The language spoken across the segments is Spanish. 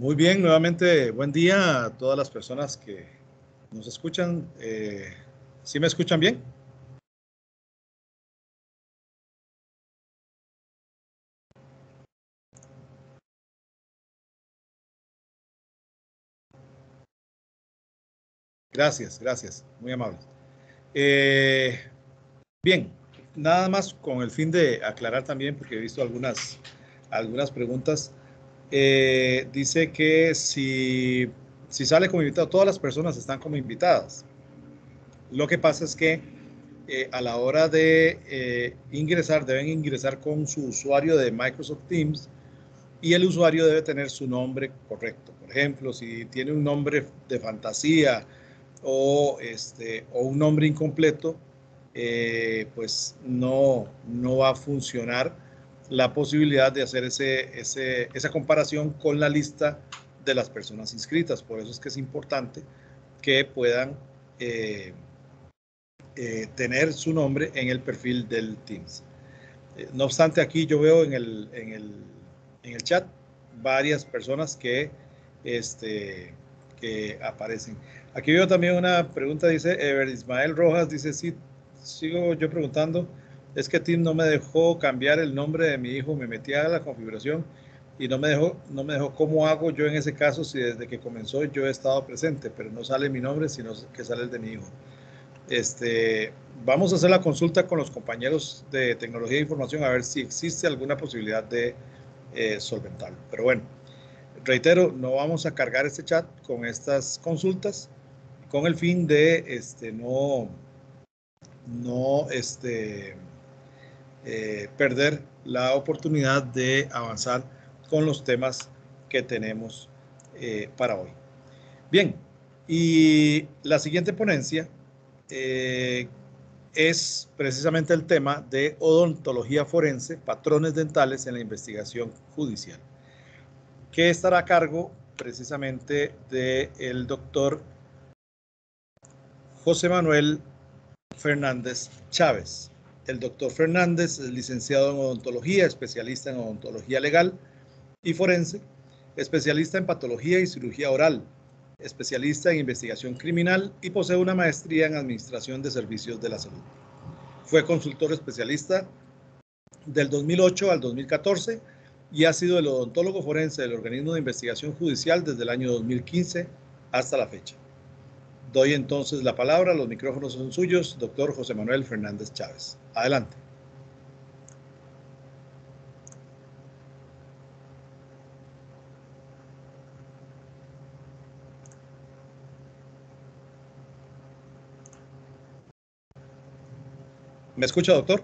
Muy bien, nuevamente buen día a todas las personas que nos escuchan. ¿Sí me escuchan bien? Gracias, gracias, muy amables. Eh, bien, nada más con el fin de aclarar también, porque he visto algunas preguntas. Dice que si sale como invitado, todas las personas están como invitadas. Lo que pasa es que a la hora de ingresar, deben ingresar con su usuario de Microsoft Teams y el usuario debe tener su nombre correcto. Por ejemplo, si tiene un nombre de fantasía o un nombre incompleto, pues no va a funcionar la posibilidad de hacer esa comparación con la lista de las personas inscritas. Por eso es que es importante que puedan eh, tener su nombre en el perfil del Teams. No obstante, aquí yo veo en el chat varias personas que aparecen. Aquí veo también una pregunta, dice Ever Ismael Rojas, dice, sí, sigo yo preguntando, es que Tim no me dejó cambiar el nombre de mi hijo, me metí a la configuración y no me dejó cómo hago yo en ese caso si desde que comenzó yo he estado presente, pero no sale mi nombre, sino que sale el de mi hijo. Este, Vamos a hacer la consulta con los compañeros de tecnología de información a ver si existe alguna posibilidad de solventarlo. Pero bueno, reitero, no vamos a cargar este chat con estas consultas con el fin de no perder la oportunidad de avanzar con los temas que tenemos para hoy. Bien, y la siguiente ponencia eh, es precisamente el tema de odontología forense, patrones dentales en la investigación judicial, que estará a cargo precisamente del doctor José Manuel Fernández Chávez. El doctor Fernández es licenciado en odontología, especialista en odontología legal y forense, especialista en patología y cirugía oral, especialista en investigación criminal y posee una maestría en administración de servicios de la salud. Fue consultor especialista del 2008 al 2014 y ha sido el odontólogo forense del organismo de investigación judicial desde el año 2015 hasta la fecha. Doy entonces la palabra, los micrófonos son suyos, doctor José Manuel Fernández Chávez. Adelante. ¿Me escucha, doctor?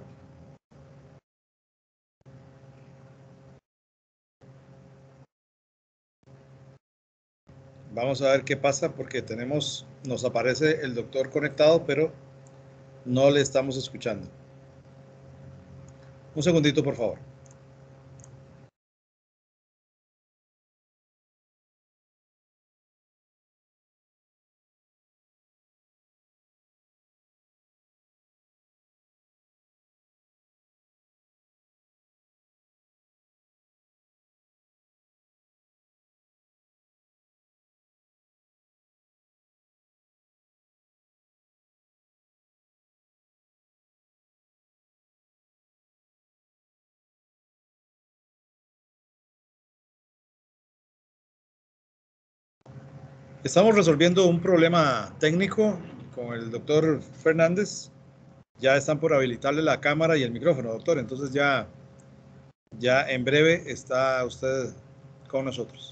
Vamos a ver qué pasa porque nos aparece el doctor conectado, pero no le estamos escuchando. Un segundito, por favor. Estamos resolviendo un problema técnico con el doctor Fernández. Ya están por habilitarle la cámara y el micrófono, doctor. Entonces ya en breve está usted con nosotros.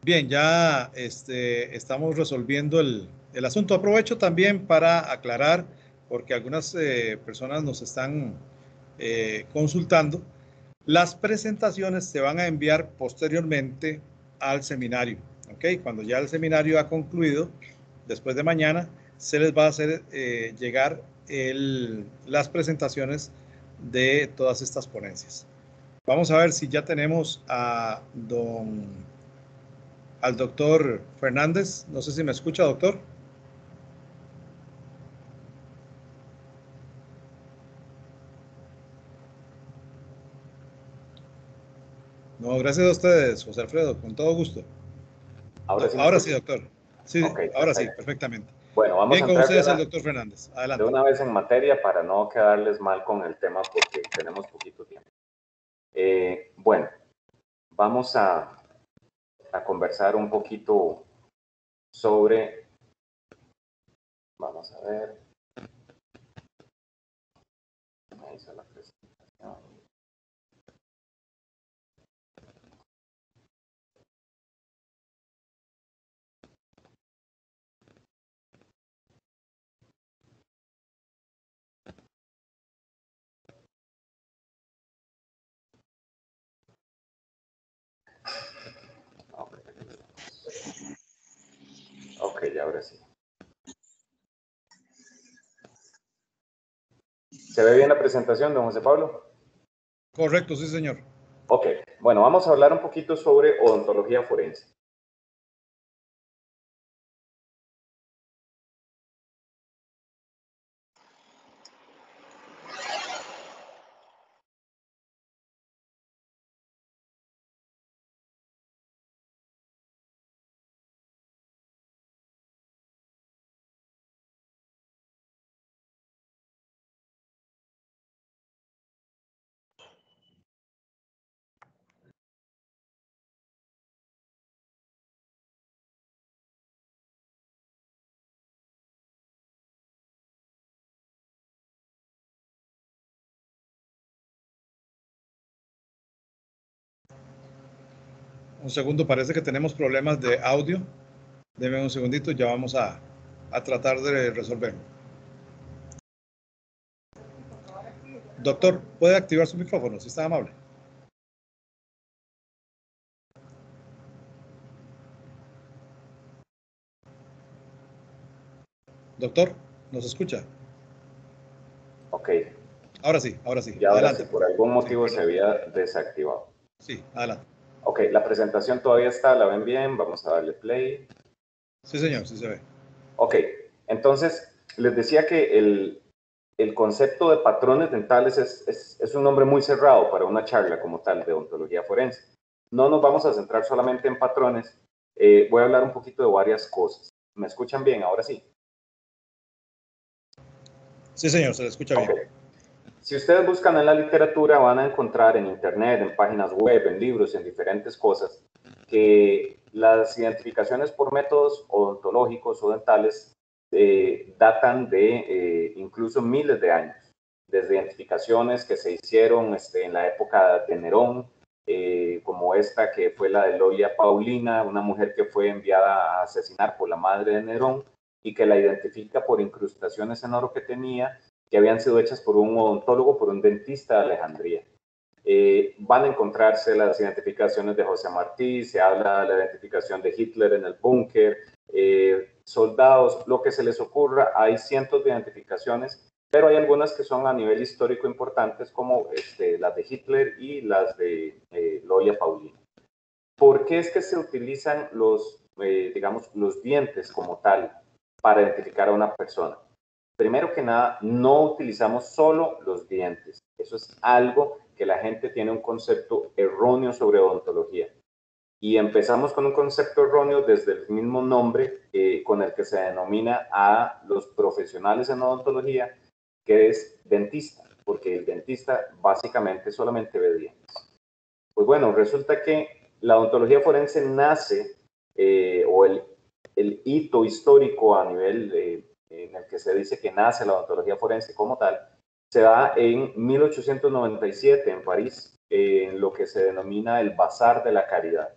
Bien, ya estamos resolviendo el asunto. Aprovecho también para aclarar, porque algunas personas nos están consultando. Las presentaciones se van a enviar posteriormente al seminario, ¿ok? Cuando ya el seminario ha concluido, después de mañana, se les va a hacer llegar las presentaciones de todas estas ponencias. Vamos a ver si ya tenemos al doctor Fernández. No sé si me escucha, doctor. No, gracias a ustedes, José Alfredo, con todo gusto. Ahora sí, doctor. Sí, Okay, ahora perfecto. sí, perfectamente. Bueno, vamos bien, a con entrar ustedes el doctor Fernández. Adelante. De una vez en materia para no quedarles mal con el tema porque tenemos poquito tiempo. Bueno, vamos a conversar un poquito sobre, vamos a ver, ahí está la presentación. Ok, ahora sí. ¿Se ve bien la presentación, don José Pablo? Correcto, sí, señor. Ok, bueno, vamos a hablar un poquito sobre odontología forense. Un segundo, parece que tenemos problemas de audio. Deme un segundito, ya vamos a tratar de resolverlo. Doctor, ¿puede activar su micrófono, si está amable? Doctor, ¿nos escucha? Ok. Ahora sí, ahora sí. Y ahora Adelante. sí, por algún motivo Sí, se había desactivado. Sí, adelante. Ok, la presentación todavía está, ¿la ven bien? Vamos a darle play. Sí, señor, sí se ve. Ok, entonces les decía que el concepto de patrones dentales es un nombre muy cerrado para una charla como tal de odontología forense. No nos vamos a centrar solamente en patrones, voy a hablar un poquito de varias cosas. ¿Me escuchan bien? Ahora sí. Sí, señor, se le escucha bien. Si ustedes buscan en la literatura, van a encontrar en internet, en páginas web, en libros, en diferentes cosas, que las identificaciones por métodos odontológicos o dentales datan de incluso miles de años, desde identificaciones que se hicieron en la época de Nerón, como esta que fue la de Lolia Paulina, una mujer que fue enviada a asesinar por la madre de Nerón y que la identifica por incrustaciones en oro que tenía, que habían sido hechas por un odontólogo, por un dentista de Alejandría. Van a encontrarse las identificaciones de José Martí, se habla de la identificación de Hitler en el búnker, soldados, lo que se les ocurra, hay cientos de identificaciones, pero hay algunas que son a nivel histórico importantes, como las de Hitler y las de Lolia Paulina. ¿Por qué es que se utilizan digamos, los dientes como tal para identificar a una persona? Primero que nada, no utilizamos solo los dientes. Eso es algo que la gente tiene un concepto erróneo sobre odontología. Y empezamos con un concepto erróneo desde el mismo nombre con el que se denomina a los profesionales en odontología, que es dentista, porque el dentista básicamente solamente ve dientes. Pues bueno, resulta que la odontología forense nace, o el hito histórico a nivel en el que se dice que nace la odontología forense como tal, se da en 1897 en París, en lo que se denomina el Bazar de la Caridad.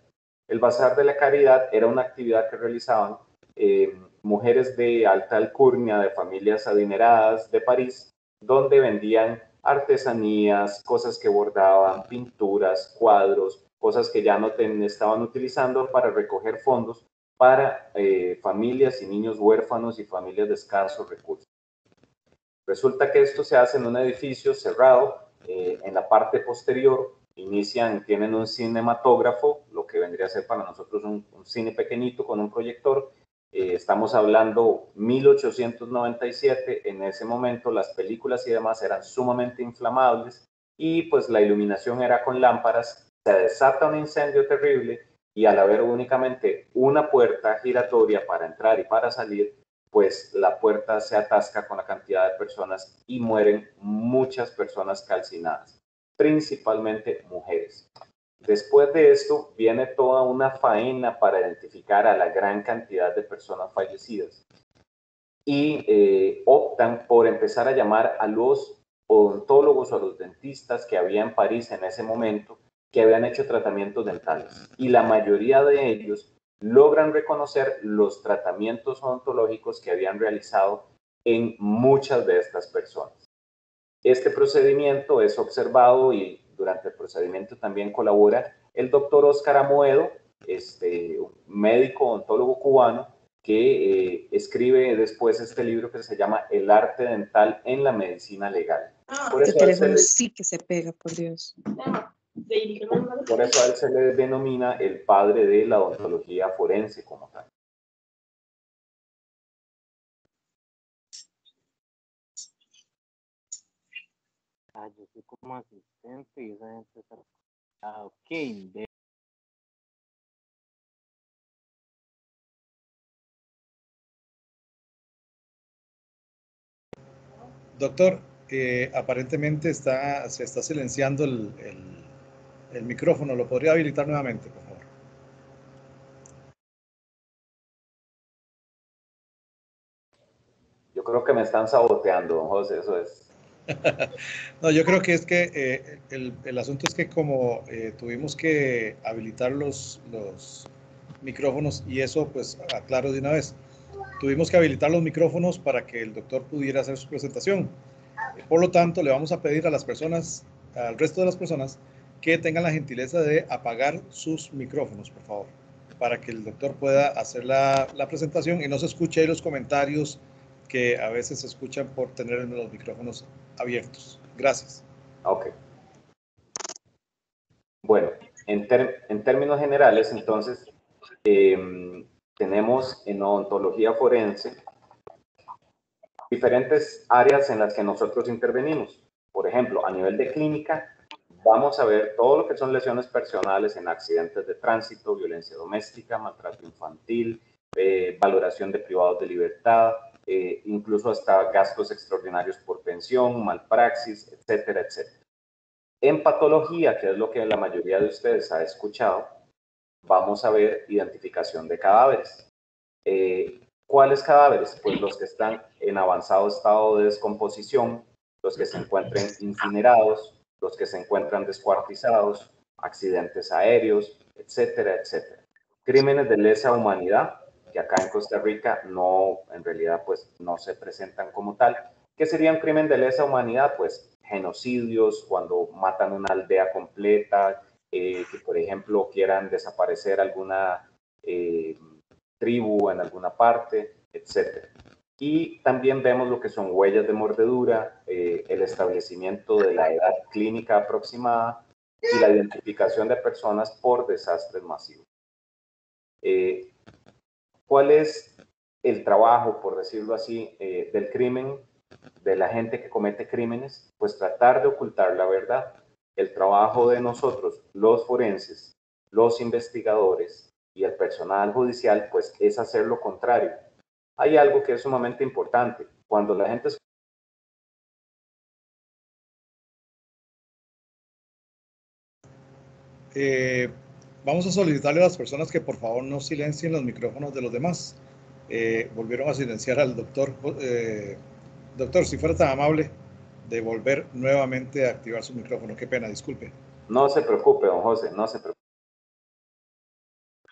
El Bazar de la Caridad era una actividad que realizaban mujeres de alta alcurnia, de familias adineradas de París, donde vendían artesanías, cosas que bordaban, pinturas, cuadros, cosas que ya no estaban utilizando para recoger fondos para familias y niños huérfanos y familias de escasos recursos. Resulta que esto se hace en un edificio cerrado, en la parte posterior tienen un cinematógrafo, lo que vendría a ser para nosotros un cine pequeñito con un proyector. Estamos hablando 1897, en ese momento las películas y demás eran sumamente inflamables y pues la iluminación era con lámparas, se desata un incendio terrible y al haber únicamente una puerta giratoria para entrar y para salir, pues la puerta se atasca con la cantidad de personas y mueren muchas personas calcinadas, principalmente mujeres. Después de esto viene toda una faena para identificar a la gran cantidad de personas fallecidas y optan por empezar a llamar a los odontólogos o a los dentistas que había en París en ese momento que habían hecho tratamientos dentales y la mayoría de ellos logran reconocer los tratamientos odontológicos que habían realizado en muchas de estas personas. Este procedimiento es observado y durante el procedimiento también colabora el doctor Óscar Amoedo, un médico odontólogo cubano que escribe después este libro que se llama El arte dental en la medicina legal. Por eso teléfono sí que se pega, por Dios. Por eso a él se le denomina el padre de la odontología forense como tal. Yo soy como asistente y esa gente está... ok. Doctor, aparentemente se está silenciando el micrófono. ¿Lo podría habilitar nuevamente, por favor? Yo creo que me están saboteando, don José, eso es. No, yo creo que es que el asunto es que como tuvimos que habilitar los micrófonos, y eso pues aclaro de una vez, tuvimos que habilitar los micrófonos para que el doctor pudiera hacer su presentación. Por lo tanto, le vamos a pedir a las personas, al resto de las personas, que tengan la gentileza de apagar sus micrófonos, por favor, para que el doctor pueda hacer la presentación y no se escuche ahí los comentarios que a veces se escuchan por tener los micrófonos abiertos. Gracias. Ok. Bueno, en términos generales, entonces, tenemos en odontología forense diferentes áreas en las que nosotros intervenimos. Por ejemplo, a nivel de clínica, vamos a ver todo lo que son lesiones personales en accidentes de tránsito, violencia doméstica, maltrato infantil, valoración de privados de libertad, incluso hasta gastos extraordinarios por pensión, malpraxis, etcétera, etcétera. En patología, que es lo que la mayoría de ustedes ha escuchado, vamos a ver identificación de cadáveres. ¿Cuáles cadáveres? Pues los que están en avanzado estado de descomposición, los que se encuentren incinerados, los que se encuentran descuartizados, accidentes aéreos, etcétera, etcétera. Crímenes de lesa humanidad, que acá en Costa Rica no, en realidad, pues no se presentan como tal. ¿Qué sería un crimen de lesa humanidad? Pues genocidios, cuando matan una aldea completa, que por ejemplo quieran desaparecer alguna tribu en alguna parte, etc. Y también vemos lo que son huellas de mordedura, el establecimiento de la edad clínica aproximada y la identificación de personas por desastres masivos. ¿Cuál es el trabajo, por decirlo así, del crimen, de la gente que comete crímenes? Pues tratar de ocultar la verdad. El trabajo de nosotros, los forenses, los investigadores y el personal judicial, pues es hacer lo contrario. Hay algo que es sumamente importante. Cuando la gente... Vamos a solicitarle a las personas que por favor no silencien los micrófonos de los demás. Volvieron a silenciar al doctor. Doctor, si fuera tan amable de volver nuevamente a activar su micrófono. Qué pena, disculpe. No se preocupe, don José, no se preocupe.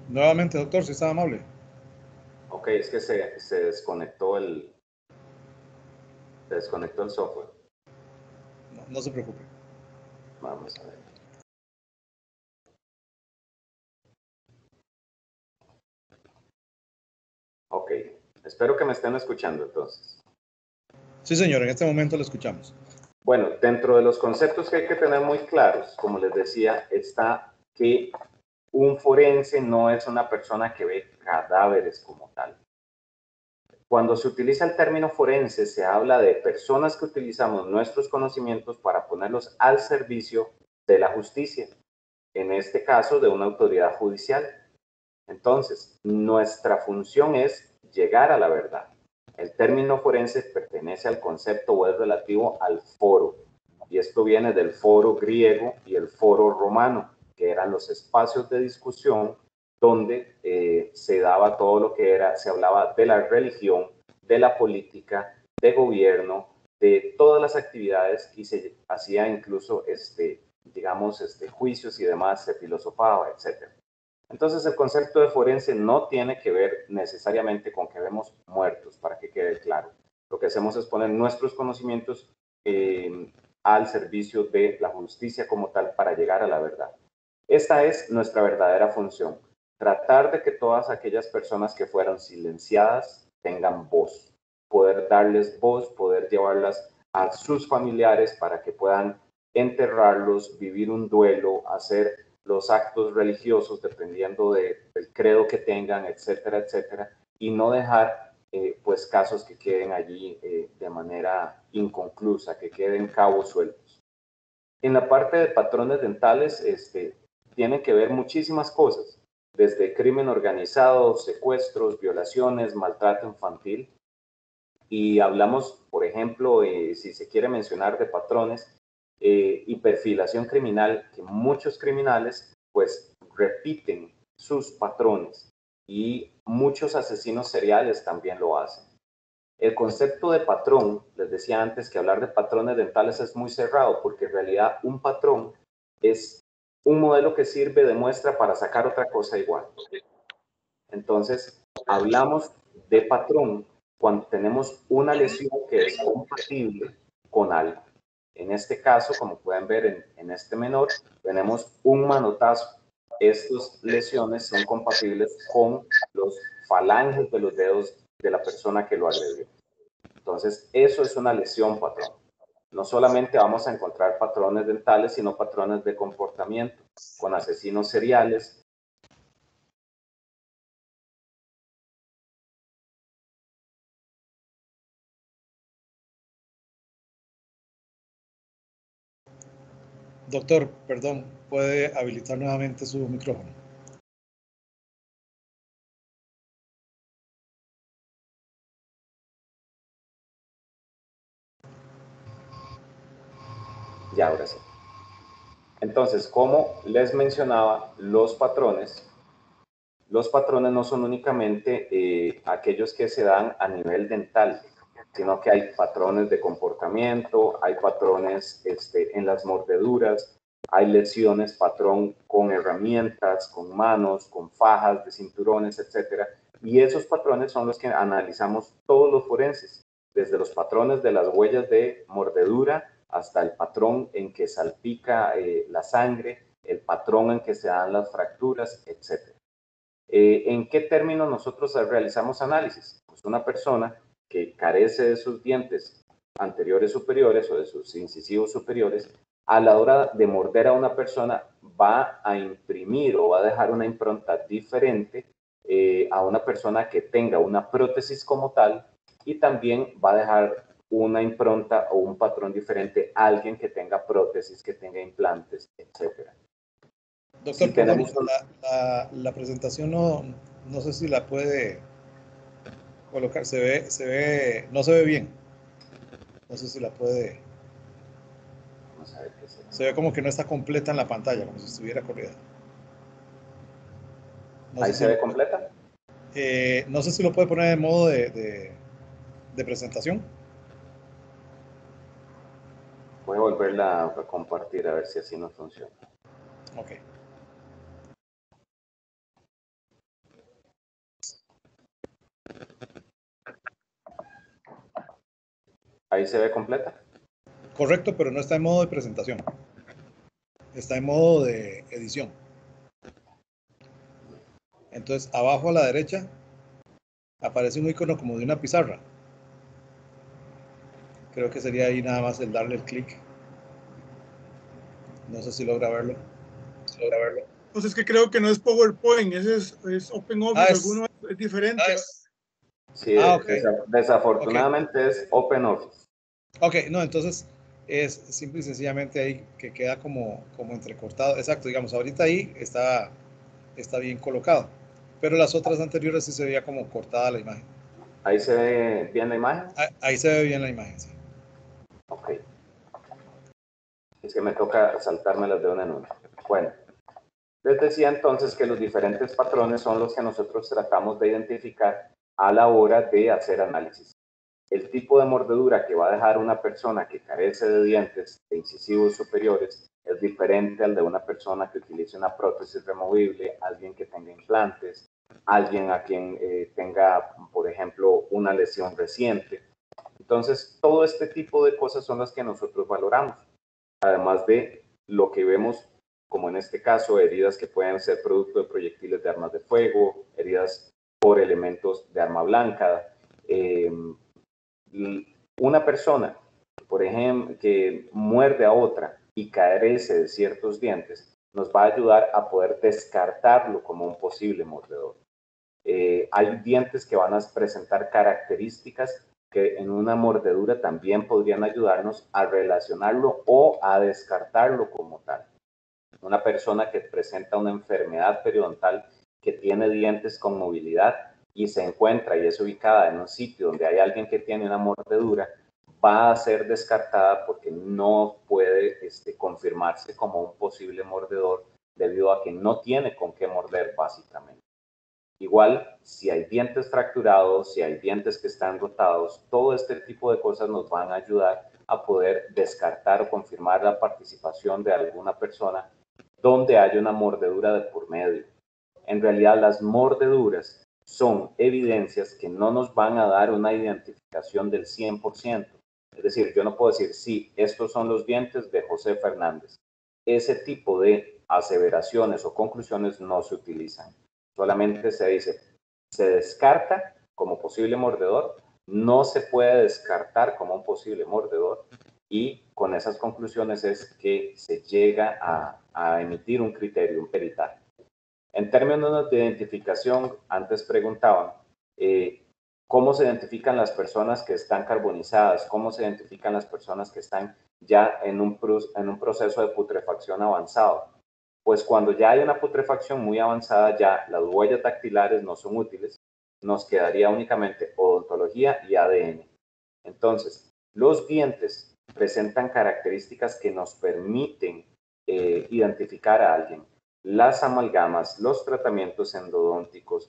Nuevamente, doctor, si está amable. Ok, es que se desconectó el software. No, no se preocupe. Vamos a ver. Ok, espero que me estén escuchando entonces. Sí, señor, en este momento lo escuchamos. Bueno, dentro de los conceptos que hay que tener muy claros, como les decía, está que un forense no es una persona que ve cadáveres como tal. Cuando se utiliza el término forense, se habla de personas que utilizamos nuestros conocimientos para ponerlos al servicio de la justicia, en este caso de una autoridad judicial. Entonces, nuestra función es llegar a la verdad. El término forense pertenece al concepto o es relativo al foro, y esto viene del foro griego y el foro romano, que eran los espacios de discusión donde se daba todo lo que era, se hablaba de la religión, de la política, de gobierno, de todas las actividades y se hacía incluso, digamos, juicios y demás, se filosofaba, etc. Entonces el concepto de forense no tiene que ver necesariamente con que vemos muertos, para que quede claro. Lo que hacemos es poner nuestros conocimientos al servicio de la justicia como tal para llegar a la verdad. Esta es nuestra verdadera función, tratar de que todas aquellas personas que fueron silenciadas tengan voz, poder darles voz, poder llevarlas a sus familiares para que puedan enterrarlos, vivir un duelo, hacer los actos religiosos dependiendo del credo que tengan, etcétera, etcétera, y no dejar pues casos que queden allí de manera inconclusa, que queden cabos sueltos. En la parte de patrones dentales, tienen que ver muchísimas cosas, desde crimen organizado, secuestros, violaciones, maltrato infantil, y hablamos, por ejemplo, si se quiere mencionar de patrones, y perfilación criminal, que muchos criminales pues repiten sus patrones y muchos asesinos seriales también lo hacen. El concepto de patrón, les decía antes que hablar de patrones dentales es muy cerrado porque en realidad un patrón es un modelo que sirve de muestra para sacar otra cosa igual. Entonces, hablamos de patrón cuando tenemos una lesión que es compatible con algo. En este caso, como pueden ver en este menor, tenemos un manotazo. Estas lesiones son compatibles con los falanges de los dedos de la persona que lo agredió. Entonces, eso es una lesión patrón. No solamente vamos a encontrar patrones dentales, sino patrones de comportamiento con asesinos seriales. Doctor, perdón, ¿puede habilitar nuevamente su micrófono? Ya, ahora sí. Entonces, como les mencionaba, los patrones no son únicamente aquellos que se dan a nivel dental, sino que hay patrones de comportamiento, hay patrones en las mordeduras, hay lesiones patrón con herramientas, con manos, con fajas de cinturones, etcétera. Y esos patrones son los que analizamos todos los forenses, desde los patrones de las huellas de mordedura hasta el patrón en que salpica la sangre, el patrón en que se dan las fracturas, etcétera. ¿En qué términos nosotros realizamos análisis? Pues una persona que carece de sus dientes anteriores superiores o de sus incisivos superiores, a la hora de morder a una persona va a imprimir o va a dejar una impronta diferente a una persona que tenga una prótesis como tal, y también va a dejar una impronta o un patrón diferente a alguien que tenga prótesis, que tenga implantes, etc. Doctor, Si perdón, tenemos la presentación no sé si la puede colocar, no se ve bien. No sé si la puede. Vamos a ver qué será. Se ve como que no está completa en la pantalla, como si estuviera corrida. No Ahí sé se si ve completa. no sé si lo puede poner en modo de presentación. Voy a volverla a compartir a ver si así no funciona. Ok. Ahí se ve completa. Correcto, pero no está en modo de presentación. Está en modo de edición. Entonces, abajo a la derecha aparece un icono como de una pizarra. Creo que sería ahí nada más el darle el clic. No sé si logra verlo. Pues es que creo que no es PowerPoint, ese es OpenOffice, alguno es diferente. Sí, okay. Desafortunadamente es OpenOffice. Ok, no, entonces es simple y sencillamente ahí que queda como entrecortado. Exacto, digamos, ahorita ahí está bien colocado, pero las otras anteriores sí se veía como cortada la imagen. ¿Ahí se ve bien la imagen? Ahí se ve bien la imagen, sí. Ok. Es que me toca saltármelas de una en una. Bueno, les decía entonces que los diferentes patrones son los que nosotros tratamos de identificar a la hora de hacer análisis. El tipo de mordedura que va a dejar una persona que carece de dientes de incisivos superiores es diferente al de una persona que utilice una prótesis removible, alguien que tenga implantes, alguien a quien tenga, por ejemplo, una lesión reciente. Entonces, todo este tipo de cosas son las que nosotros valoramos, además de lo que vemos, como en este caso, heridas que pueden ser producto de proyectiles de armas de fuego, heridas por elementos de arma blanca. Una persona, por ejemplo, que muerde a otra y carece de ciertos dientes, nos va a ayudar a poder descartarlo como un posible mordedor. Hay dientes que van a presentar características que en una mordedura también podrían ayudarnos a relacionarlo o a descartarlo como tal. Una persona que presenta una enfermedad periodontal que tiene dientes con movilidad y se encuentra y es ubicada en un sitio donde hay alguien que tiene una mordedura, va a ser descartada porque no puede confirmarse como un posible mordedor debido a que no tiene con qué morder básicamente. Igual, si hay dientes fracturados, si hay dientes que están rotados, todo este tipo de cosas nos van a ayudar a poder descartar o confirmar la participación de alguna persona donde haya una mordedura de por medio. En realidad, las mordeduras son evidencias que no nos van a dar una identificación del 100%. Es decir, yo no puedo decir, sí, estos son los dientes de José Fernández. Ese tipo de aseveraciones o conclusiones no se utilizan. Solamente se dice, se descarta como posible mordedor, no se puede descartar como un posible mordedor, y con esas conclusiones es que se llega a emitir un criterio, un peritaje. En términos de identificación, antes preguntaban, ¿cómo se identifican las personas que están carbonizadas? ¿Cómo se identifican las personas que están ya en un proceso de putrefacción avanzado? Pues cuando ya hay una putrefacción muy avanzada, ya las huellas dactilares no son útiles, nos quedaría únicamente odontología y ADN. Entonces, los dientes presentan características que nos permiten identificar a alguien. Las amalgamas, los tratamientos endodónticos,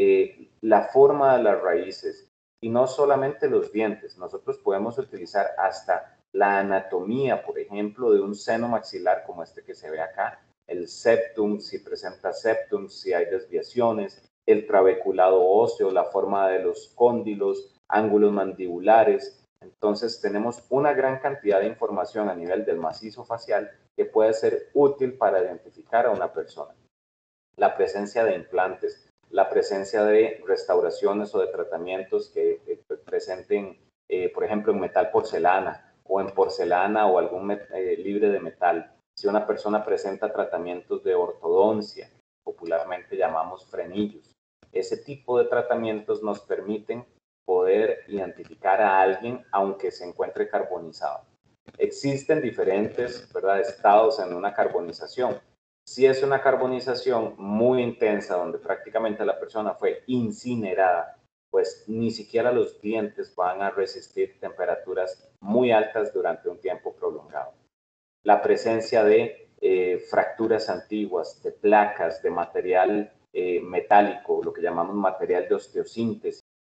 la forma de las raíces, y no solamente los dientes. Nosotros podemos utilizar hasta la anatomía, por ejemplo, de un seno maxilar como este que se ve acá, el septum, si presenta septum, si hay desviaciones, el trabeculado óseo, la forma de los cóndilos, ángulos mandibulares. Entonces tenemos una gran cantidad de información a nivel del macizo facial que puede ser útil para identificar a una persona. La presencia de implantes, la presencia de restauraciones o de tratamientos que presenten, por ejemplo, en metal porcelana o en porcelana o algún libre de metal. Si una persona presenta tratamientos de ortodoncia, popularmente llamamos frenillos, ese tipo de tratamientos nos permiten poder identificar a alguien aunque se encuentre carbonizado. Existen diferentes, ¿verdad?, estados en una carbonización. Si es una carbonización muy intensa, donde prácticamente la persona fue incinerada, pues ni siquiera los dientes van a resistir temperaturas muy altas durante un tiempo prolongado. La presencia de fracturas antiguas, de placas, de material metálico, lo que llamamos material de osteosíntesis,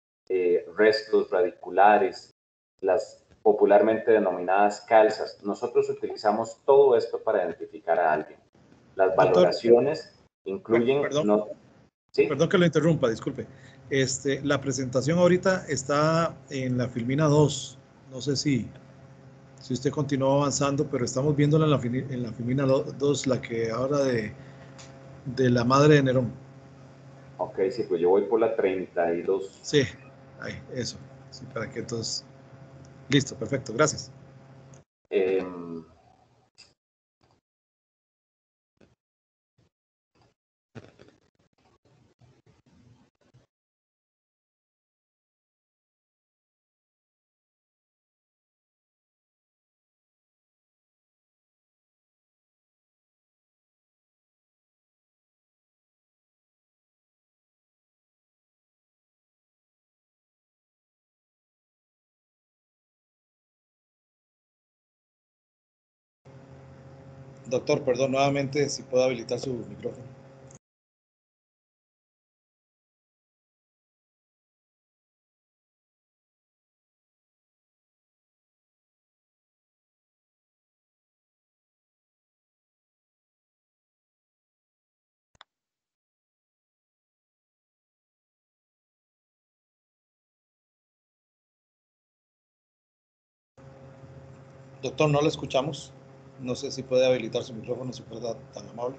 restos radiculares, las popularmente denominadas calzas. Nosotros utilizamos todo esto para identificar a alguien. Las valoraciones incluyen... Perdón que lo interrumpa, disculpe. La presentación ahorita está en la Filmina 2. No sé si usted continúa avanzando, pero estamos viéndola en la filmina 2, la que ahora de la madre de Nerón. Ok, sí, pues yo voy por la 32. Sí, ahí, eso. Sí, para que entonces... Listo, perfecto, gracias. Doctor, perdón, nuevamente, si puedo habilitar su micrófono. Doctor, no lo escuchamos. No sé si puede habilitar su micrófono, si fuera tan amable.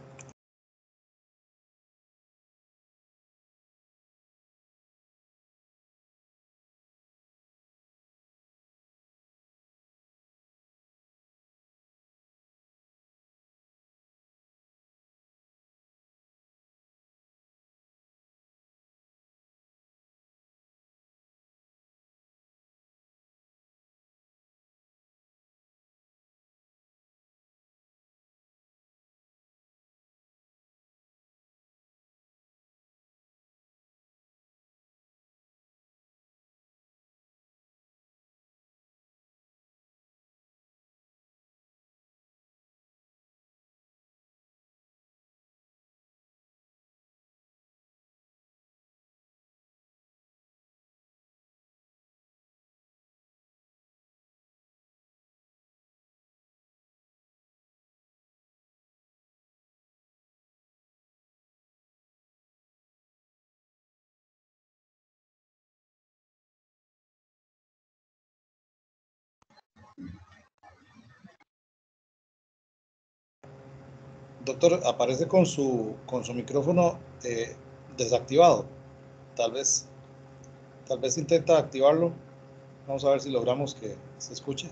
Doctor, aparece con su micrófono desactivado. Tal vez intenta activarlo. Vamos a ver si logramos que se escuche.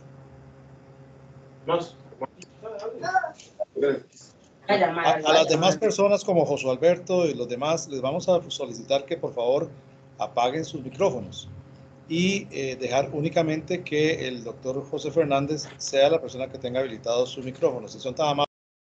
A las demás personas como Josué Alberto y los demás les vamos a solicitar que por favor apaguen sus micrófonos y dejar únicamente que el doctor José Fernández sea la persona que tenga habilitado su micrófono. Si son tan amables,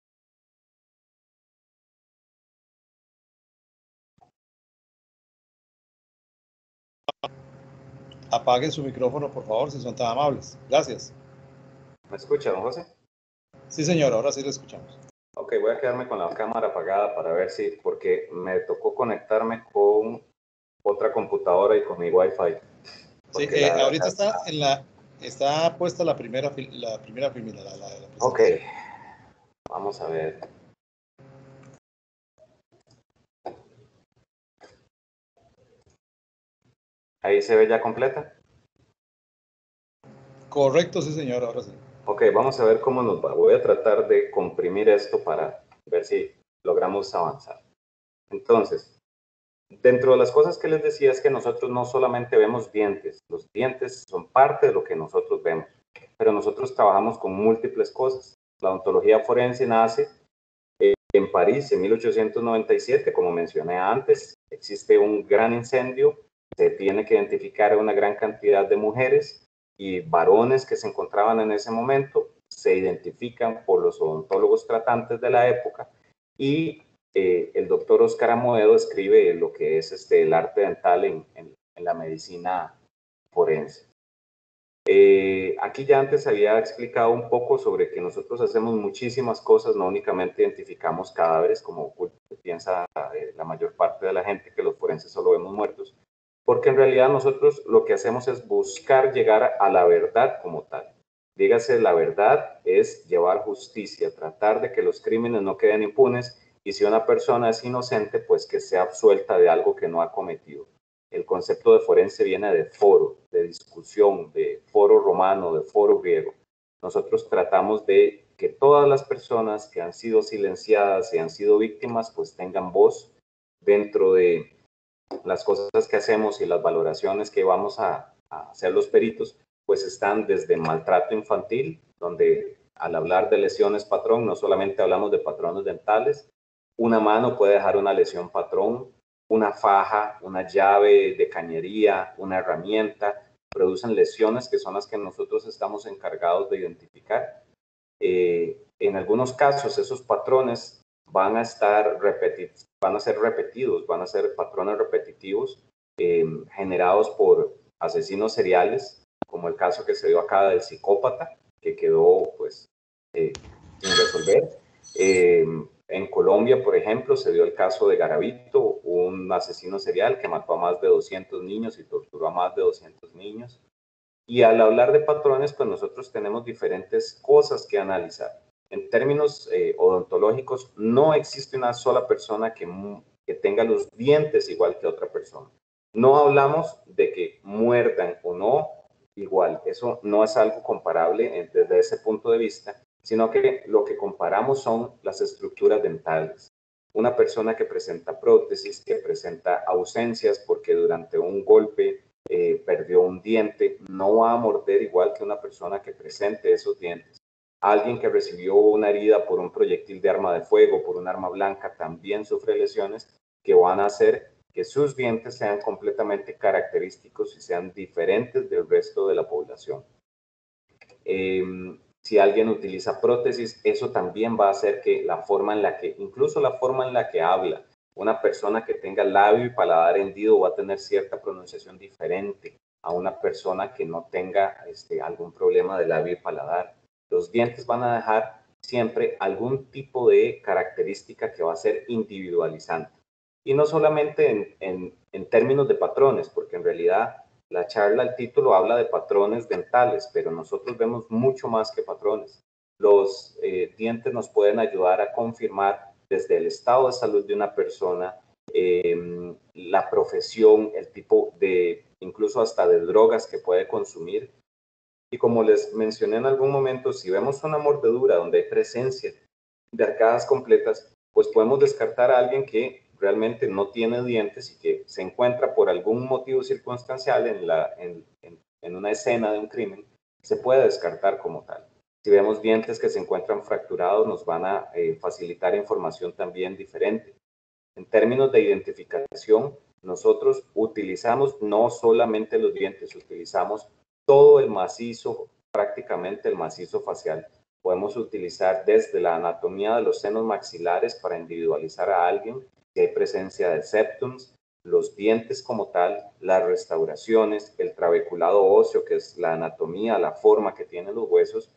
apaguen su micrófono, por favor, si son tan amables. Gracias. ¿Me escucha, don José? Sí, señor, ahora sí lo escuchamos. Ok, voy a quedarme con la cámara apagada para ver si, porque me tocó conectarme con otra computadora y con mi Wi-Fi. Sí, ahorita está puesta la primera filmina, la ok, vamos a ver. ¿Ahí se ve ya completa? Correcto, sí, señor, ahora sí. Ok, vamos a ver cómo nos va. Voy a tratar de comprimir esto para ver si logramos avanzar. Entonces, dentro de las cosas que les decía es que nosotros no solamente vemos dientes, los dientes son parte de lo que nosotros vemos, pero nosotros trabajamos con múltiples cosas. La odontología forense nace en París en 1897, como mencioné antes, existe un gran incendio, se tiene que identificar una gran cantidad de mujeres y varones que se encontraban en ese momento, se identifican por los odontólogos tratantes de la época y el doctor Oscar Amoedo escribe lo que es el arte dental en la medicina forense. Aquí ya antes había explicado un poco sobre que nosotros hacemos muchísimas cosas, no únicamente identificamos cadáveres como piensa la mayor parte de la gente, que los forenses solo vemos muertos, porque en realidad nosotros lo que hacemos es buscar llegar a la verdad como tal. Dígase, la verdad es llevar justicia, tratar de que los crímenes no queden impunes y si una persona es inocente, pues que sea absuelta de algo que no ha cometido. El concepto de forense viene de foro, de discusión, de foro romano, de foro griego, nosotros tratamos de que todas las personas que han sido silenciadas y han sido víctimas, pues tengan voz dentro de las cosas que hacemos y las valoraciones que vamos a hacer los peritos, pues están desde maltrato infantil, donde al hablar de lesiones patrón, no solamente hablamos de patrones dentales, una mano puede dejar una lesión patrón, una faja, una llave de cañería, una herramienta, producen lesiones que son las que nosotros estamos encargados de identificar. En algunos casos esos patrones van a ser repetidos, van a ser patrones repetitivos generados por asesinos seriales, como el caso que se dio acá del psicópata, que quedó pues sin resolver. En Colombia, por ejemplo, se dio el caso de Garavito, un asesino serial que mató a más de 200 niños y torturó a más de 200 niños. Y al hablar de patrones, pues nosotros tenemos diferentes cosas que analizar. En términos odontológicos, no existe una sola persona que tenga los dientes igual que otra persona. No hablamos de que muerdan o no igual. Eso no es algo comparable desde ese punto de vista, sino que lo que comparamos son las estructuras dentales. Una persona que presenta prótesis, que presenta ausencias porque durante un golpe perdió un diente, no va a morder igual que una persona que presente esos dientes. Alguien que recibió una herida por un proyectil de arma de fuego, por un arma blanca, también sufre lesiones que van a hacer que sus dientes sean completamente característicos y sean diferentes del resto de la población. Si alguien utiliza prótesis, eso también va a hacer que la forma en la que, incluso la forma en la que habla, una persona que tenga labio y paladar hendido va a tener cierta pronunciación diferente a una persona que no tenga algún problema de labio y paladar. Los dientes van a dejar siempre algún tipo de característica que va a ser individualizante. Y no solamente en términos de patrones, porque en realidad la charla, el título habla de patrones dentales, pero nosotros vemos mucho más que patrones. Los dientes nos pueden ayudar a confirmar desde el estado de salud de una persona, la profesión, el tipo de, incluso hasta de drogas que puede consumir. Y como les mencioné en algún momento, si vemos una mordedura donde hay presencia de arcadas completas, pues podemos descartar a alguien que realmente no tiene dientes y que se encuentra por algún motivo circunstancial en una escena de un crimen, se puede descartar como tal. Si vemos dientes que se encuentran fracturados, nos van a facilitar información también diferente. En términos de identificación, nosotros utilizamos no solamente los dientes, utilizamos todo el macizo, prácticamente el macizo facial. Podemos utilizar desde la anatomía de los senos maxilares para individualizar a alguien, si hay presencia de septums, los dientes como tal, las restauraciones, el trabeculado óseo, que es la anatomía, la forma que tienen los huesos,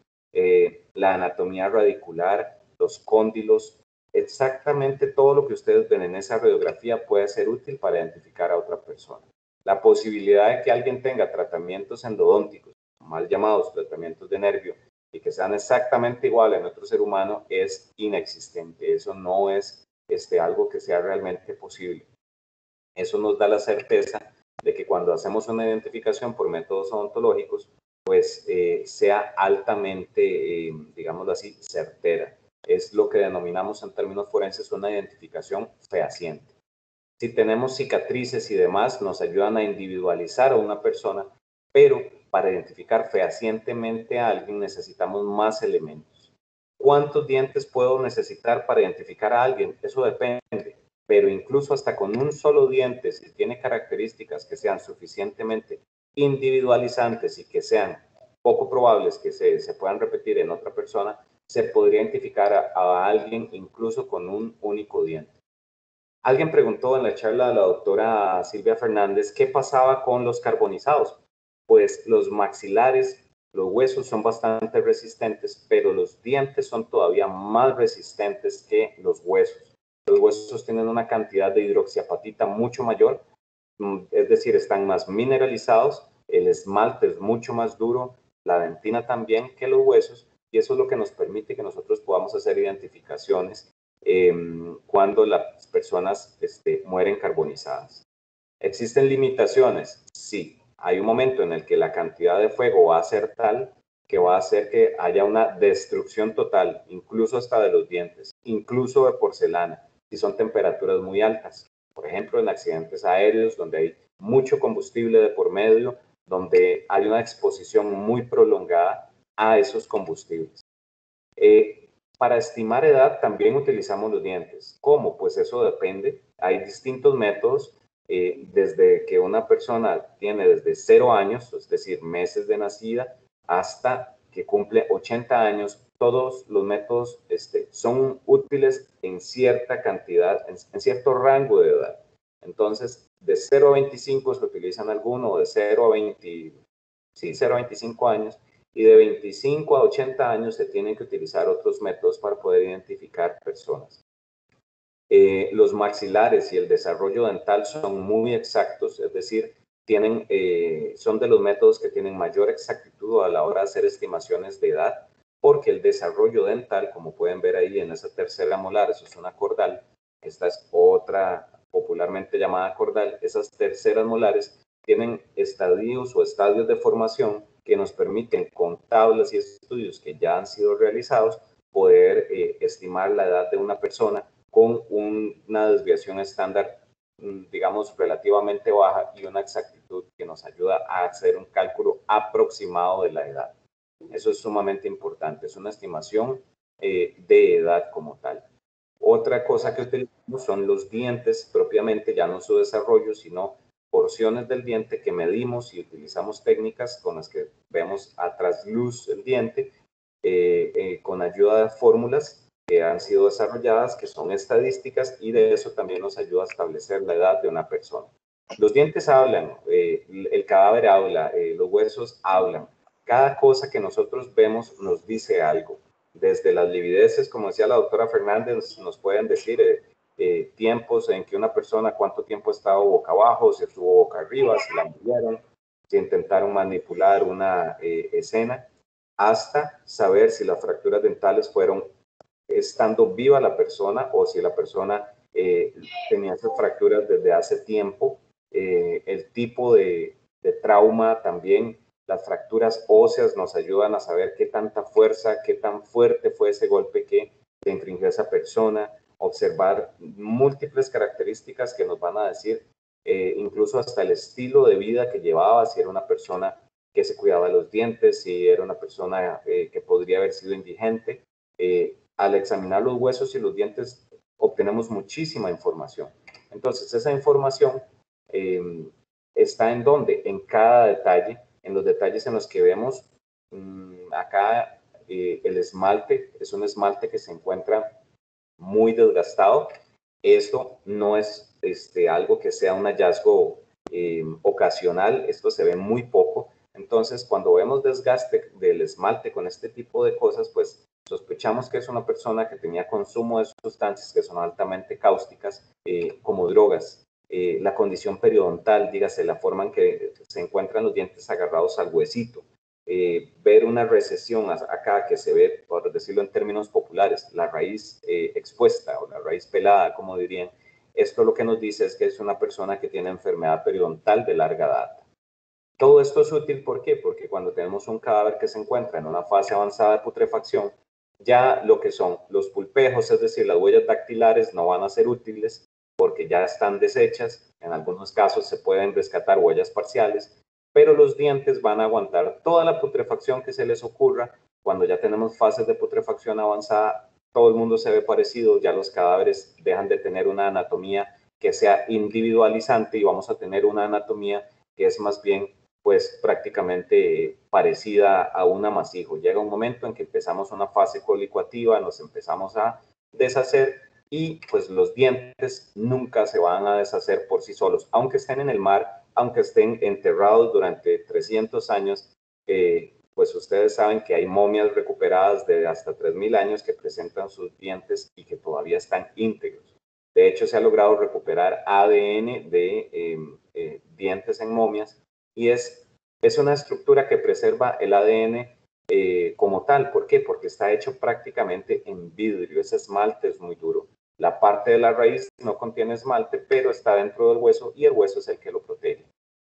la anatomía radicular, los cóndilos, exactamente todo lo que ustedes ven en esa radiografía puede ser útil para identificar a otra persona. La posibilidad de que alguien tenga tratamientos endodónticos, mal llamados tratamientos de nervio, y que sean exactamente iguales en otro ser humano es inexistente. Eso no es algo que sea realmente posible. Eso nos da la certeza de que cuando hacemos una identificación por métodos odontológicos, pues sea altamente, digámoslo así, certera. Es lo que denominamos en términos forenses una identificación fehaciente. Si tenemos cicatrices y demás, nos ayudan a individualizar a una persona, pero para identificar fehacientemente a alguien necesitamos más elementos. ¿Cuántos dientes puedo necesitar para identificar a alguien? Eso depende, pero incluso hasta con un solo diente, si tiene características que sean suficientemente individualizantes y que sean poco probables que se puedan repetir en otra persona, se podría identificar a alguien incluso con un único diente. Alguien preguntó en la charla de la doctora Silvia Fernández qué pasaba con los carbonizados. Pues los maxilares, los huesos son bastante resistentes, pero los dientes son todavía más resistentes que los huesos. Los huesos tienen una cantidad de hidroxiapatita mucho mayor, es decir, están más mineralizados, el esmalte es mucho más duro, la dentina también que los huesos, y eso es lo que nos permite que nosotros podamos hacer identificaciones cuando las personas mueren carbonizadas. ¿Existen limitaciones? Sí. hay un momento en el que la cantidad de fuego va a ser tal que va a hacer que haya una destrucción total, incluso hasta de los dientes, incluso de porcelana, si son temperaturas muy altas. Por ejemplo, en accidentes aéreos donde hay mucho combustible de por medio, donde hay una exposición muy prolongada a esos combustibles. Para estimar edad también utilizamos los dientes. ¿Cómo? Pues eso depende. Hay distintos métodos, desde que una persona tiene desde 0 años, es decir, meses de nacida, hasta que cumple 80 años. Todos los métodos son útiles en cierta cantidad, en cierto rango de edad. Entonces, de 0 a 25 se utilizan algunos, de 0 a 20, sí, 0 a 25 años, y de 25 a 80 años se tienen que utilizar otros métodos para poder identificar personas. Los maxilares y el desarrollo dental son muy exactos, es decir, son de los métodos que tienen mayor exactitud a la hora de hacer estimaciones de edad, porque el desarrollo dental, como pueden ver ahí en esa tercera molar, eso es una cordal, esta es otra popularmente llamada cordal, esas terceras molares tienen estadios o estadios de formación que nos permiten, con tablas y estudios que ya han sido realizados, poder estimar la edad de una persona con una desviación estándar, digamos, relativamente baja y una exactitud que nos ayuda a hacer un cálculo aproximado de la edad. Eso es sumamente importante, es una estimación de edad como tal. Otra cosa que utilizamos son los dientes propiamente, ya no su desarrollo, sino porciones del diente que medimos y utilizamos técnicas con las que vemos a trasluz el diente con ayuda de fórmulas que han sido desarrolladas, que son estadísticas, y de eso también nos ayuda a establecer la edad de una persona. Los dientes hablan, el cadáver habla, los huesos hablan. Cada cosa que nosotros vemos nos dice algo. Desde las livideces, como decía la doctora Fernández, nos pueden decir tiempos en que una persona, cuánto tiempo ha estado boca abajo, si estuvo boca arriba, si la movieron, si intentaron manipular una escena, hasta saber si las fracturas dentales fueron estando viva la persona o si la persona tenía esas fracturas desde hace tiempo, el tipo de trauma también. Las fracturas óseas nos ayudan a saber qué tanta fuerza, qué tan fuerte fue ese golpe que se infringió a esa persona, observar múltiples características que nos van a decir incluso hasta el estilo de vida que llevaba, si era una persona que se cuidaba de los dientes, si era una persona que podría haber sido indigente. Al examinar los huesos y los dientes obtenemos muchísima información. Entonces, esa información está en dónde, en cada detalle, en los detalles en los que vemos acá el esmalte, es un esmalte que se encuentra muy desgastado. Esto no es algo que sea un hallazgo ocasional, esto se ve muy poco. Entonces, cuando vemos desgaste del esmalte con este tipo de cosas, pues sospechamos que es una persona que tenía consumo de sustancias que son altamente cáusticas, como drogas. La condición periodontal, dígase, la forma en que se encuentran los dientes agarrados al huesito. Ver una recesión acá que se ve, por decirlo en términos populares, la raíz expuesta o la raíz pelada, como dirían. Esto lo que nos dice es que es una persona que tiene enfermedad periodontal de larga data. Todo esto es útil, ¿por qué? Porque cuando tenemos un cadáver que se encuentra en una fase avanzada de putrefacción, ya lo que son los pulpejos, es decir, las huellas dactilares, no van a ser útiles porque ya están deshechas. En algunos casos se pueden rescatar huellas parciales, pero los dientes van a aguantar toda la putrefacción que se les ocurra. Cuando ya tenemos fases de putrefacción avanzada, todo el mundo se ve parecido, ya los cadáveres dejan de tener una anatomía que sea individualizante y vamos a tener una anatomía que es más bien pues prácticamente parecida a un amasijo. Llega un momento en que empezamos una fase colicuativa, nos empezamos a deshacer y pues los dientes nunca se van a deshacer por sí solos, aunque estén en el mar, aunque estén enterrados durante 300 años, pues ustedes saben que hay momias recuperadas de hasta 3000 años que presentan sus dientes y que todavía están íntegros. De hecho, se ha logrado recuperar ADN de dientes en momias y es una estructura que preserva el ADN como tal. ¿Por qué? Porque está hecho prácticamente en vidrio. Ese esmalte es muy duro. La parte de la raíz no contiene esmalte, pero está dentro del hueso y el hueso es el que lo protege.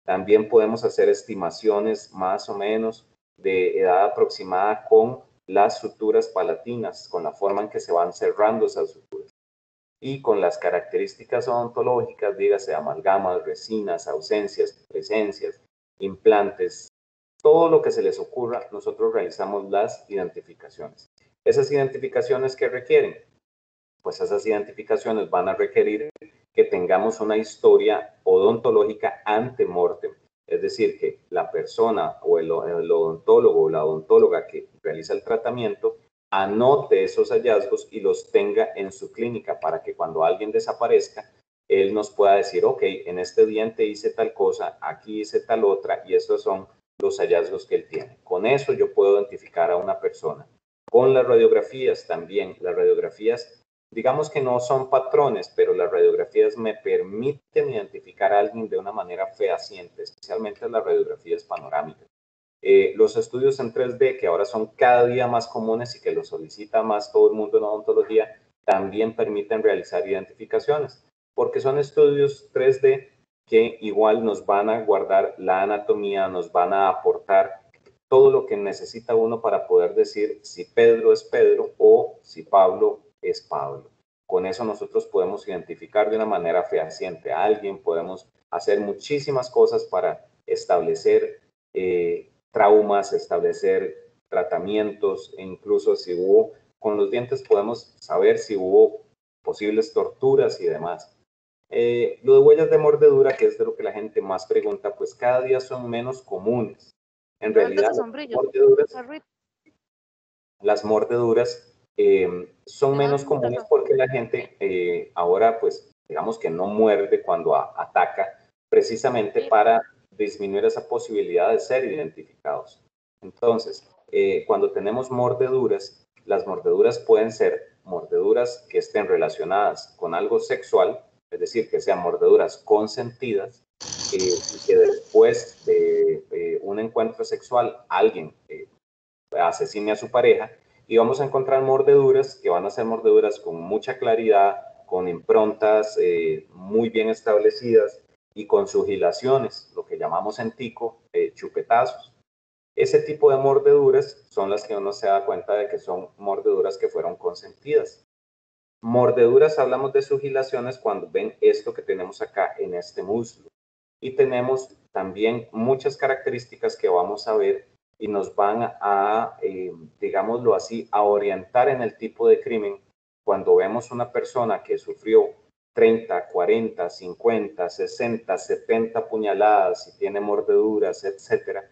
También podemos hacer estimaciones más o menos de edad aproximada con las suturas palatinas, con la forma en que se van cerrando esas suturas. Y con las características odontológicas, dígase amalgamas, resinas, ausencias, presencias, implantes, todo lo que se les ocurra, nosotros realizamos las identificaciones. Esas identificaciones que requieren, pues esas identificaciones van a requerir que tengamos una historia odontológica ante mortem, es decir, que la persona o el odontólogo o la odontóloga que realiza el tratamiento anote esos hallazgos y los tenga en su clínica para que cuando alguien desaparezca, él nos pueda decir, ok, en este diente hice tal cosa, aquí hice tal otra, y estos son los hallazgos que él tiene. Con eso yo puedo identificar a una persona. Con las radiografías también, las radiografías, digamos que no son patrones, pero las radiografías me permiten identificar a alguien de una manera fehaciente, especialmente las radiografías panorámicas. Los estudios en 3D, que ahora son cada día más comunes y que los solicita más todo el mundo en odontología, también permiten realizar identificaciones, porque son estudios 3D que igual nos van a guardar la anatomía, nos van a aportar todo lo que necesita uno para poder decir si Pedro es Pedro o si Pablo es Pablo. Con eso nosotros podemos identificar de una manera fehaciente a alguien, podemos hacer muchísimas cosas para establecer traumas, establecer tratamientos e incluso si hubo, con los dientes podemos saber si hubo posibles torturas y demás. Lo de huellas de mordedura, que es de lo que la gente más pregunta, pues cada día son menos comunes. En realidad, las mordeduras son menos comunes porque la gente ahora, pues, digamos que no muerde cuando ataca, precisamente para disminuir esa posibilidad de ser identificados. Entonces, cuando tenemos mordeduras, las mordeduras pueden ser mordeduras que estén relacionadas con algo sexual, es decir, que sean mordeduras consentidas, y que después de un encuentro sexual alguien asesine a su pareja, y vamos a encontrar mordeduras que van a ser mordeduras con mucha claridad, con improntas muy bien establecidas y con sugilaciones, lo que llamamos en tico chupetazos. Ese tipo de mordeduras son las que uno se da cuenta de que son mordeduras que fueron consentidas. Mordeduras, hablamos de sugilaciones cuando ven esto que tenemos acá en este muslo. Y tenemos también muchas características que vamos a ver y nos van a, digámoslo así, a orientar en el tipo de crimen. Cuando vemos una persona que sufrió 30, 40, 50, 60, 70 puñaladas y tiene mordeduras, etcétera,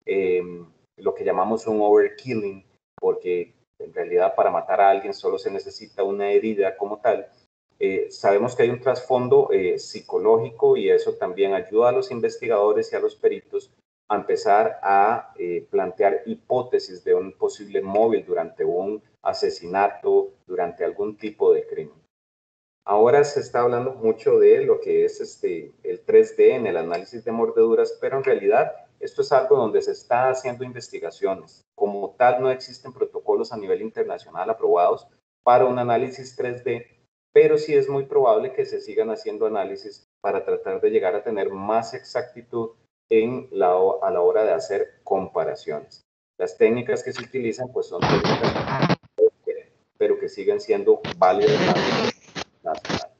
lo que llamamos un overkilling, porque en realidad para matar a alguien solo se necesita una herida como tal. Sabemos que hay un trasfondo psicológico y eso también ayuda a los investigadores y a los peritos a empezar a plantear hipótesis de un posible móvil durante un asesinato, durante algún tipo de crimen. Ahora se está hablando mucho de lo que es el 3D en el análisis de mordeduras, pero en realidad esto es algo donde se está haciendo investigaciones. Como tal, no existen protocolos a nivel internacional aprobados para un análisis 3D, pero sí es muy probable que se sigan haciendo análisis para tratar de llegar a tener más exactitud a la hora de hacer comparaciones. Las técnicas que se utilizan pues son técnicas, pero que siguen siendo válidas nacional.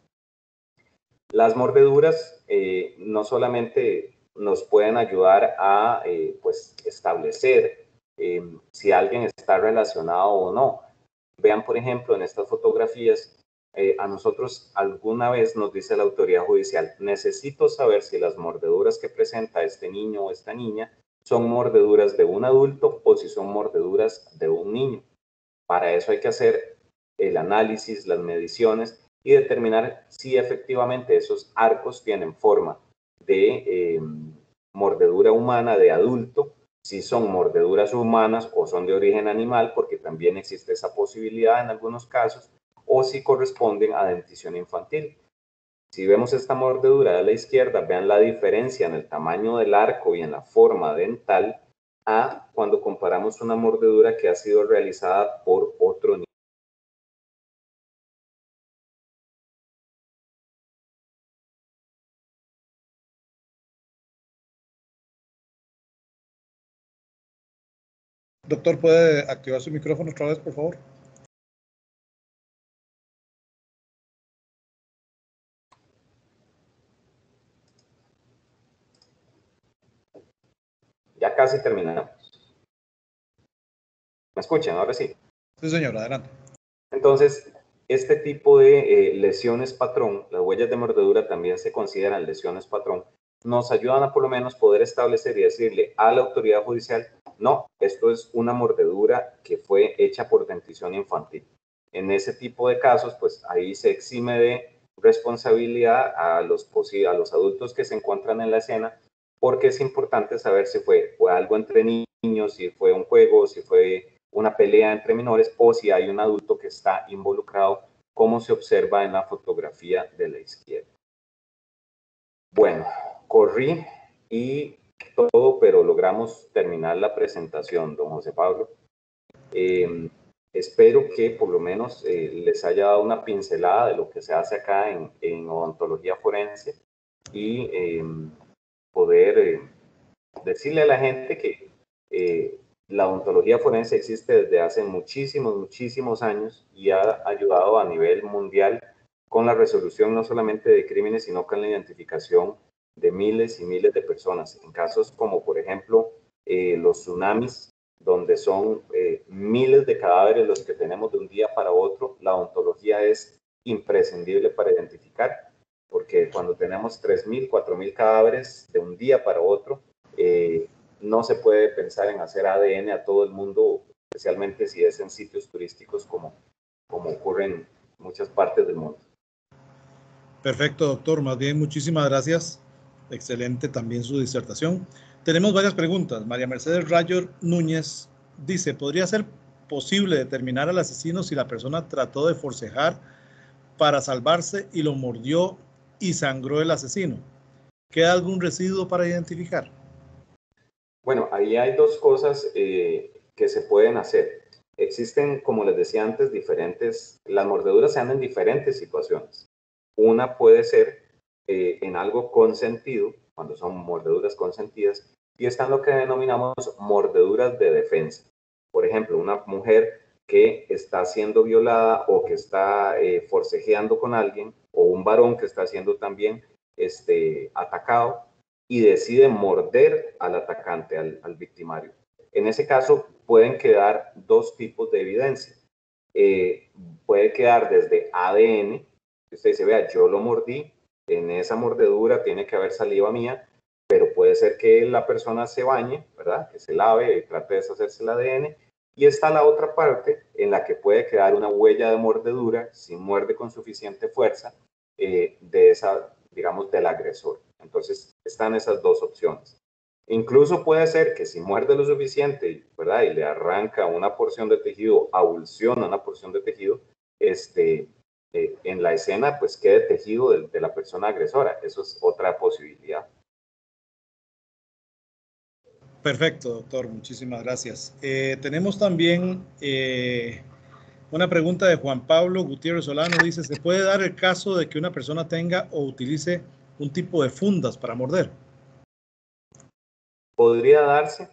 Las mordeduras no solamente nos pueden ayudar a pues establecer si alguien está relacionado o no. Vean, por ejemplo, en estas fotografías, a nosotros alguna vez nos dice la autoridad judicial, necesito saber si las mordeduras que presenta este niño o esta niña son mordeduras de un adulto o si son mordeduras de un niño. Para eso hay que hacer el análisis, las mediciones y determinar si efectivamente esos arcos tienen forma de mordedura humana de adulto, si son mordeduras humanas o son de origen animal, porque también existe esa posibilidad en algunos casos, o si corresponden a dentición infantil. Si vemos esta mordedura de la izquierda, vean la diferencia en el tamaño del arco y en la forma dental a cuando comparamos una mordedura que ha sido realizada por otro niño. Doctor, ¿puede activar su micrófono otra vez, por favor? Ya casi terminamos. ¿Me escuchan? Ahora sí. Sí, señor, adelante. Entonces, este tipo de lesiones patrón, las huellas de mordedura también se consideran lesiones patrón, nos ayudan a por lo menos poder establecer y decirle a la autoridad judicial, no, esto es una mordedura que fue hecha por dentición infantil. En ese tipo de casos, pues ahí se exime de responsabilidad a los adultos que se encuentran en la escena, porque es importante saber si fue algo entre niños, si fue un juego, si fue una pelea entre menores o si hay un adulto que está involucrado, como se observa en la fotografía de la izquierda. Bueno, corrí y todo, pero logramos terminar la presentación, don José Pablo. Espero que por lo menos les haya dado una pincelada de lo que se hace acá en odontología forense y poder decirle a la gente que la odontología forense existe desde hace muchísimos años y ha ayudado a nivel mundial con la resolución no solamente de crímenes, sino con la identificación de miles y miles de personas. En casos como, por ejemplo, los tsunamis, donde son miles de cadáveres los que tenemos de un día para otro, la odontología es imprescindible para identificar, porque cuando tenemos 3.000, 4.000 cadáveres de un día para otro, no se puede pensar en hacer ADN a todo el mundo, especialmente si es en sitios turísticos como ocurre en muchas partes del mundo. Perfecto, doctor. Más bien, muchísimas gracias. Excelente también su disertación. Tenemos varias preguntas. María Mercedes Rayor Núñez dice, ¿podría ser posible determinar al asesino si la persona trató de forcejar para salvarse y lo mordió y sangró el asesino? ¿Queda algún residuo para identificar? Bueno, ahí hay dos cosas que se pueden hacer. Existen, como les decía antes, las mordeduras se dan en diferentes situaciones. Una puede ser en algo consentido, cuando son mordeduras consentidas, y están lo que denominamos mordeduras de defensa. Por ejemplo, una mujer que está siendo violada o que está forcejeando con alguien, o un varón que está siendo también atacado, y decide morder al atacante, al victimario. En ese caso pueden quedar dos tipos de evidencia. Puede quedar desde ADN, que usted dice, vea, yo lo mordí, en esa mordedura tiene que haber saliva mía, pero puede ser que la persona se bañe, ¿verdad? Que se lave y trate de deshacerse el ADN. Y está la otra parte en la que puede quedar una huella de mordedura, si muerde con suficiente fuerza, de esa, digamos, del agresor. Entonces, están esas dos opciones. Incluso puede ser que si muerde lo suficiente, ¿verdad? Y le arranca una porción de tejido, abulsiona una porción de tejido, en la escena, pues quede tejido de la persona agresora. Eso es otra posibilidad. Perfecto, doctor. Muchísimas gracias. Tenemos también una pregunta de Juan Pablo Gutiérrez Solano. Dice, ¿se puede dar el caso de que una persona tenga o utilice un tipo de fundas para morder? Podría darse.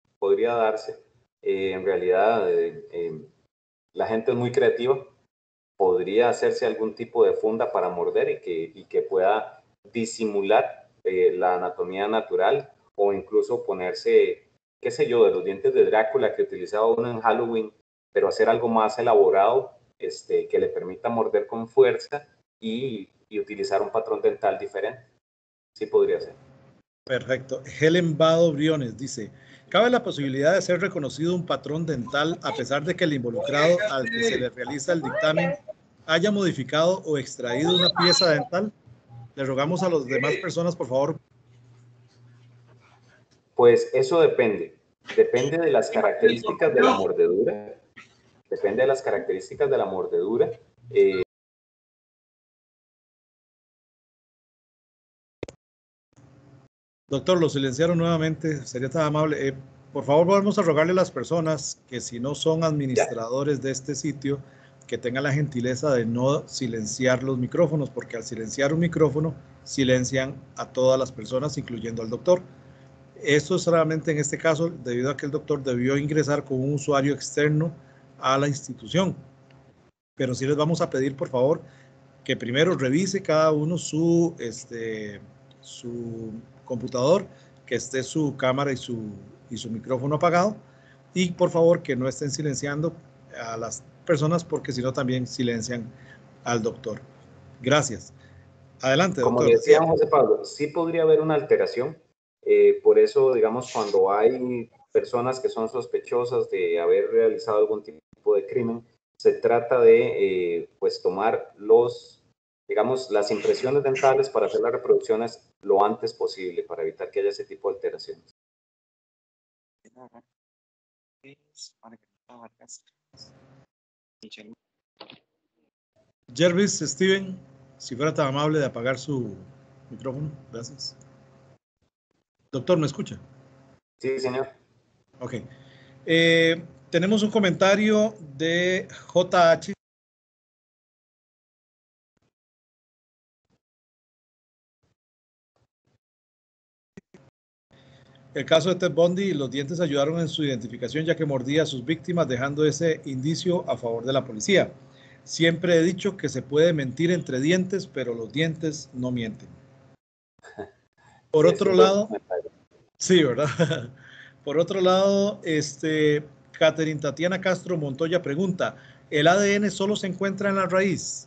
En realidad, la gente es muy creativa. Podría hacerse algún tipo de funda para morder y que pueda disimular la anatomía natural, o incluso ponerse, qué sé yo, de los dientes de Drácula que utilizaba uno en Halloween, pero hacer algo más elaborado que le permita morder con fuerza y utilizar un patrón dental diferente. Sí podría ser. Perfecto. Helen Vado Briones dice, ¿cabe la posibilidad de ser reconocido un patrón dental a pesar de que el involucrado al que se le realiza el dictamen haya modificado o extraído una pieza dental? Le rogamos a las demás personas, por favor. Pues eso depende. Depende de las características de la mordedura. Depende de las características de la mordedura. Doctor, lo silenciaron nuevamente. Sería tan amable. Por favor, vamos a rogarle a las personas que si no son administradores de este sitio, que tengan la gentileza de no silenciar los micrófonos, porque al silenciar un micrófono, silencian a todas las personas, incluyendo al doctor. Esto es solamente en este caso debido a que el doctor debió ingresar con un usuario externo a la institución. Pero sí les vamos a pedir, por favor, que primero revise cada uno su computador, que esté su cámara y su micrófono apagado, y por favor que no estén silenciando a las personas porque si no también silencian al doctor. Gracias. Adelante, doctor. Como le decía José Pablo, sí podría haber una alteración. Por eso, digamos, cuando hay personas que son sospechosas de haber realizado algún tipo de crimen, se trata de pues tomar digamos, las impresiones dentales para hacer las reproducciones lo antes posible, para evitar que haya ese tipo de alteraciones. Jervis, Steven, si fuera tan amable de apagar su micrófono. Gracias. Doctor, ¿me escucha? Sí, señor. Ok. Tenemos un comentario de JH. El caso de Ted Bundy, los dientes ayudaron en su identificación ya que mordía a sus víctimas dejando ese indicio a favor de la policía. Siempre he dicho que se puede mentir entre dientes, pero los dientes no mienten. Por otro lado, sí, ¿verdad? Por otro lado, Catherine Tatiana Castro Montoya pregunta, ¿el ADN solo se encuentra en la raíz?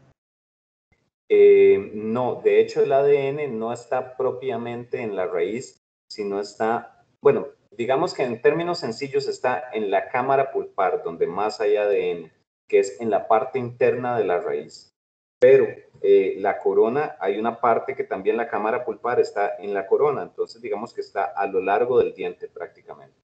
No, de hecho el ADN no está propiamente en la raíz, sino está, bueno, digamos que en términos sencillos está en la cámara pulpar, donde más hay ADN, que es en la parte interna de la raíz. Pero la corona, hay una parte que también la cámara pulpar está en la corona, entonces digamos que está a lo largo del diente prácticamente.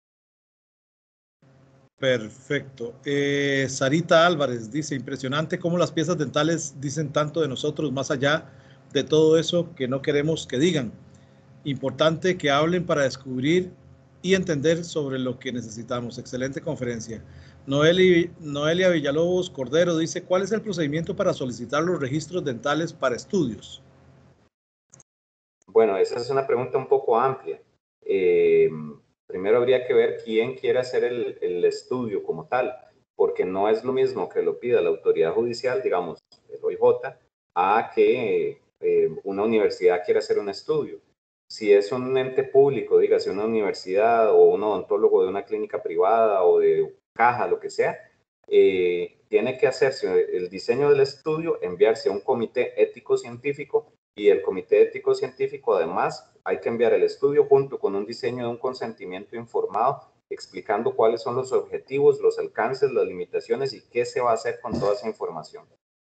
Perfecto. Sarita Álvarez dice, impresionante cómo las piezas dentales dicen tanto de nosotros más allá de todo eso que no queremos que digan. Importante que hablen para descubrir y entender sobre lo que necesitamos. Excelente conferencia. Noelia Villalobos Cordero dice, ¿cuál es el procedimiento para solicitar los registros dentales para estudios? Bueno, esa es una pregunta un poco amplia. Primero habría que ver quién quiere hacer el estudio como tal, porque no es lo mismo que lo pida la autoridad judicial, digamos, el OIJ, a que una universidad quiera hacer un estudio. Si es un ente público, dígase una universidad o un odontólogo de una clínica privada o de caja, lo que sea, tiene que hacerse el diseño del estudio, enviarse a un comité ético-científico y el comité ético-científico además hay que enviar el estudio junto con un diseño de un consentimiento informado explicando cuáles son los objetivos, los alcances, las limitaciones y qué se va a hacer con toda esa información.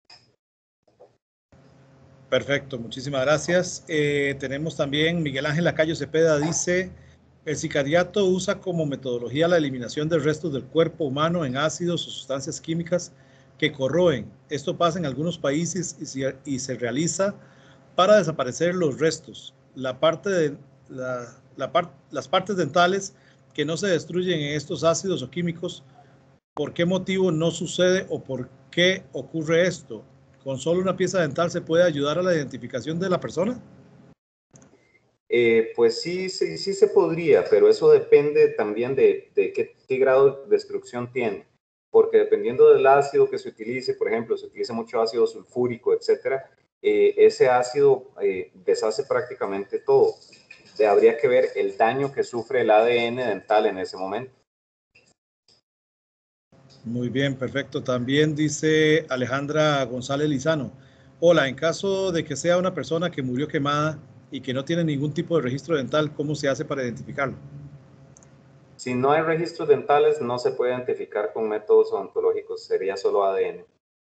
Perfecto, muchísimas gracias. Tenemos también Miguel Ángel Lacayo Cepeda, dice, el sicariato usa como metodología la eliminación de restos del cuerpo humano en ácidos o sustancias químicas que corroen. Esto pasa en algunos países y se realiza para desaparecer los restos. Las partes dentales que no se destruyen en estos ácidos o químicos, ¿por qué motivo no sucede o por qué ocurre esto? ¿Con solo una pieza dental se puede ayudar a la identificación de la persona? Pues sí se podría, pero eso depende también de qué grado de destrucción tiene. Porque dependiendo del ácido que se utilice, por ejemplo, se utiliza mucho ácido sulfúrico, etcétera, ese ácido deshace prácticamente todo. Habría que ver el daño que sufre el ADN dental en ese momento. Muy bien, perfecto. También dice Alejandra González Lizano. Hola, en caso de que sea una persona que murió quemada y que no tiene ningún tipo de registro dental, ¿cómo se hace para identificarlo? Si no hay registros dentales, no se puede identificar con métodos odontológicos, sería solo ADN.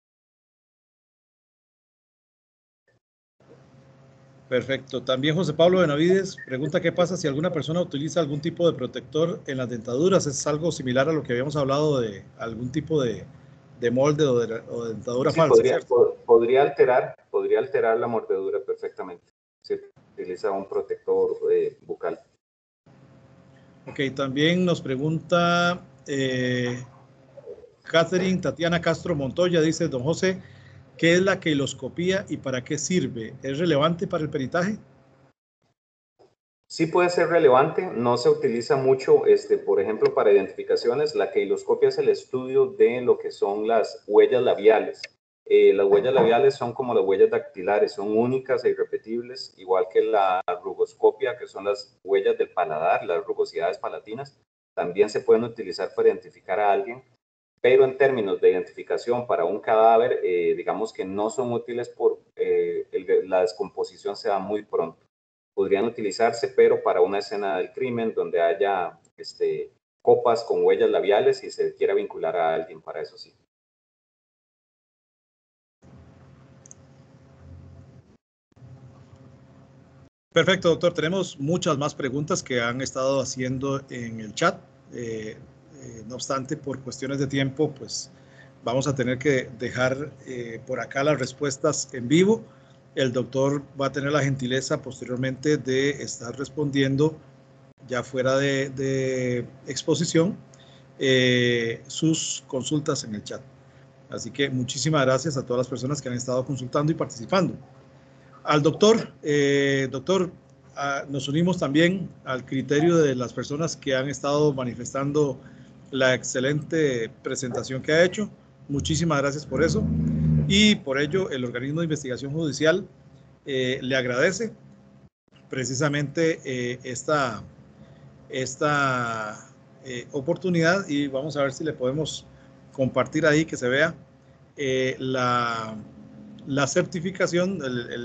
Perfecto. También José Pablo Benavides pregunta qué pasa si alguna persona utiliza algún tipo de protector en las dentaduras. ¿Es algo similar a lo que habíamos hablado de algún tipo de molde o de dentadura sí, falsa? podría alterar la mordedura perfectamente si utiliza un protector bucal. Ok, también nos pregunta Catherine Tatiana Castro Montoya, dice, don José, ¿qué es la queiloscopía y para qué sirve? ¿Es relevante para el peritaje? Sí puede ser relevante, no se utiliza mucho, por ejemplo, para identificaciones. La queiloscopia es el estudio de lo que son las huellas labiales. Las huellas labiales son como las huellas dactilares, son únicas e irrepetibles, igual que la rugoscopia, que son las huellas del paladar, las rugosidades palatinas. También se pueden utilizar para identificar a alguien, pero en términos de identificación para un cadáver, digamos que no son útiles porque la descomposición se da muy pronto. Podrían utilizarse, pero para una escena del crimen donde haya copas con huellas labiales y se quiera vincular a alguien, para eso sí. Perfecto, doctor. Tenemos muchas más preguntas que han estado haciendo en el chat. No obstante, por cuestiones de tiempo, pues vamos a tener que dejar por acá las respuestas en vivo. El doctor va a tener la gentileza posteriormente de estar respondiendo ya fuera de exposición sus consultas en el chat. Así que muchísimas gracias a todas las personas que han estado consultando y participando. Al doctor, nos unimos también al criterio de las personas que han estado manifestando la excelente presentación que ha hecho. Muchísimas gracias por eso. Y por ello, el organismo de investigación judicial le agradece precisamente esta oportunidad, y vamos a ver si le podemos compartir ahí que se vea la certificación,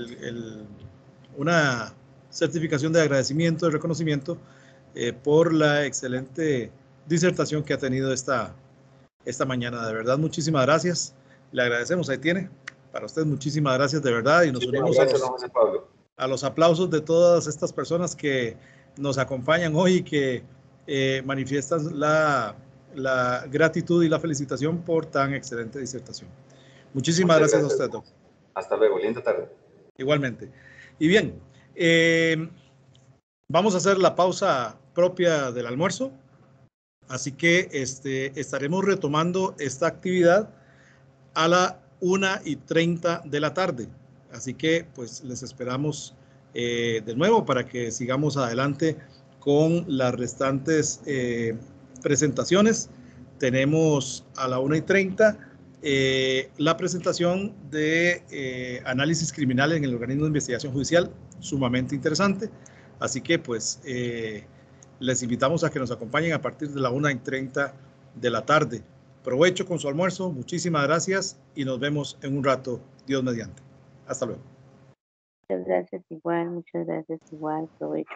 una certificación de agradecimiento, de reconocimiento por la excelente disertación que ha tenido esta mañana. De verdad, muchísimas gracias. Le agradecemos. Ahí tiene. Para usted, muchísimas gracias de verdad. Y nos unimos a los aplausos de todas estas personas que nos acompañan hoy y que manifiestan la gratitud y la felicitación por tan excelente disertación. Muchísimas gracias a usted, doctor. Hasta luego, linda tarde. Igualmente. Y bien, vamos a hacer la pausa propia del almuerzo, así que estaremos retomando esta actividad a la 1:30 de la tarde. Así que pues les esperamos de nuevo para que sigamos adelante con las restantes presentaciones. Tenemos a la 1:30 la presentación de análisis criminal en el organismo de investigación judicial, sumamente interesante. Así que pues les invitamos a que nos acompañen a partir de la 1:30 de la tarde. Provecho con su almuerzo, muchísimas gracias y nos vemos en un rato, Dios mediante. Hasta luego. Muchas gracias igual, provecho.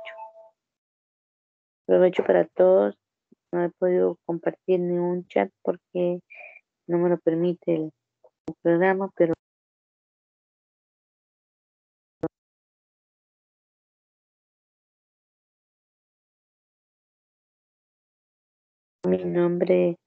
Provecho para todos. No he podido compartir ni un chat porque no me lo permite el programa, pero mi nombre